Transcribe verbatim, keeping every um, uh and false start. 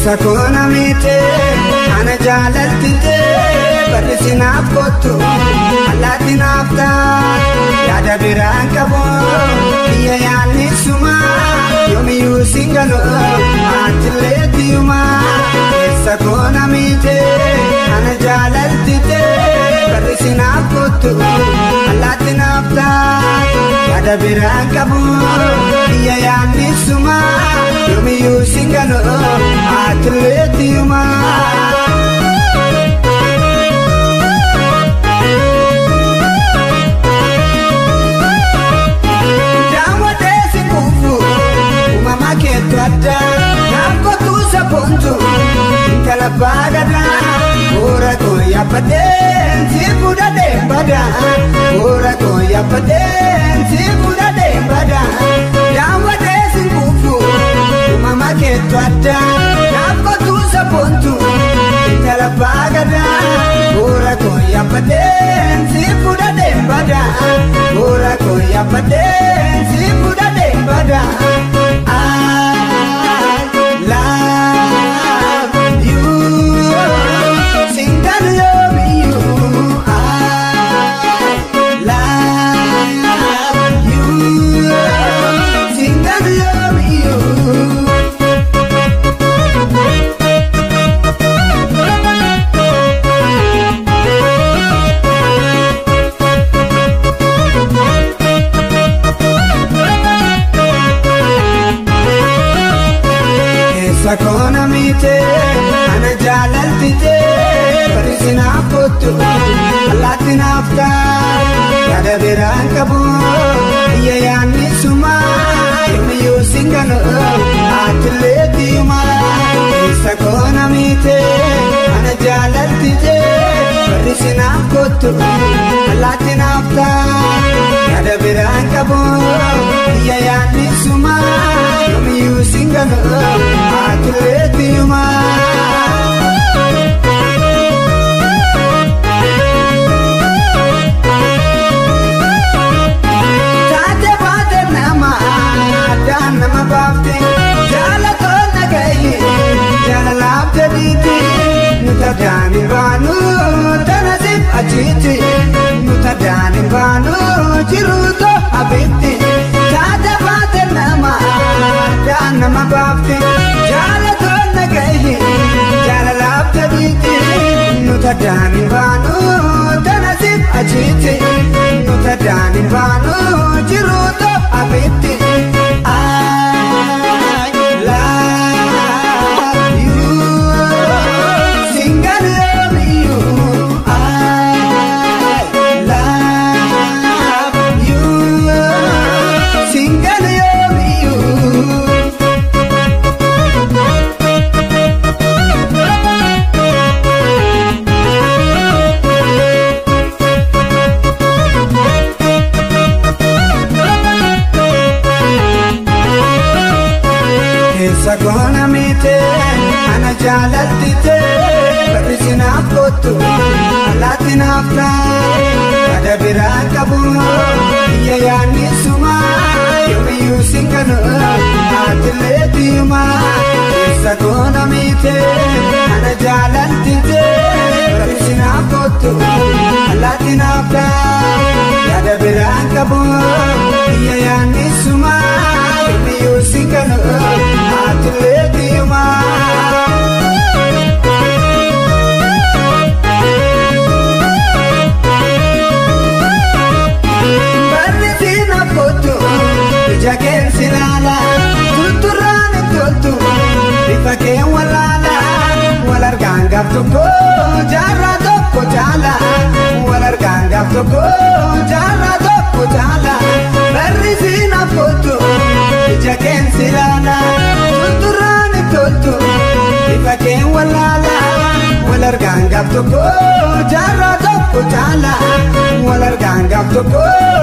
Sakona mite, ana jalaltite, barrisinaaf kottu, allaatinaaf taat, yaada biraan qabu, biyya yaanni suma, yoomiyyuu singalo, aatillee tiyuma. Sakona mite, ana jalaltite, barrisinaaf kottu, allaatinaaf taat, yaada biraan qabu, biyya yaanni suma, yoomiyyuu singalo. Atletiyuma Dawa desi kufu Umama ketu ada Namko tu sapontu Kala bagada Ora koya paden Sibuda dembada Ora koya paden Sibuda dembada Dawa desi kufu Umama ketu ada Sapontu, kala bagada, ora koya paden, sibuda dembada, ora koya paden, sibuda dembada. I love you, sing that love you. I love you, sing that love you. Sakona mite, ana jalaltite, barrisinaaf kottu, allaatinaaf taat, yaada biraan qabu, biyya yaanni suma, yoomiyyuu singalo, aatillee tiyuma. Sakona mite, ana jalaltite, barrisinaaf kottu, allaatinaaf taat, yaada biraan qabu, biyya yaanni suma, yoomiyyuu singalo. Atletiyuma Tate bate nama Dan nama bafte Jala tona gayi Jala labte diti Nuta dani vanu Tanasip achiti Nuta dani vanu Jiruto abiti Tate bate nama Dan nama bafte Jala tona gayi Jala labte diti Nuta dani vanu Tanasip achiti Nuta dani vanu Jiruto abiti Sakona mite, ana jalaltite, barrisinaaf kottu, allaatinaaf taat, yaada biraan qabu, biyya yaanni suma, yoomiyyuu singalo, aatillee tiyuma. Sakona mite, ana jalaltite, barrisinaaf kottu, allaatinaaf taat, yaada biraan qabu, biyya yaanni suma, yoomiyyuu singalo. Atletiyuma Barrisinaaf kottu ija keen silala tutturraan toltu bifa keen walaala wal argaan gaaf tokko jaarraa tokko jaala wal argaan gaaf tokko jaarraa tokko jaala barrisinaaf kottu ija keen silala tutturraan toltu bifa keen walaala wal argaan gaaf tokko jaarraa tokko jaala wal argaan gaaf tokko.